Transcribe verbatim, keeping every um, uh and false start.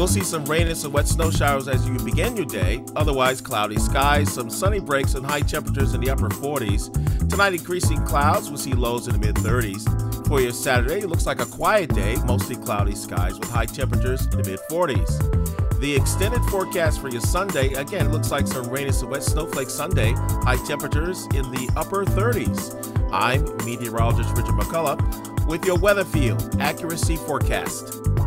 We'll see some rain and some wet snow showers as you begin your day. Otherwise, cloudy skies, some sunny breaks, and high temperatures in the upper forties. Tonight, increasing clouds. We'll see lows in the mid thirties. For your Saturday, it looks like a quiet day, mostly cloudy skies with high temperatures in the mid forties. The extended forecast for your Sunday, again, it looks like some rain and some wet snowflake Sunday, high temperatures in the upper thirties. I'm meteorologist Richard McCollough with your Weatherfield Accuracy Forecast.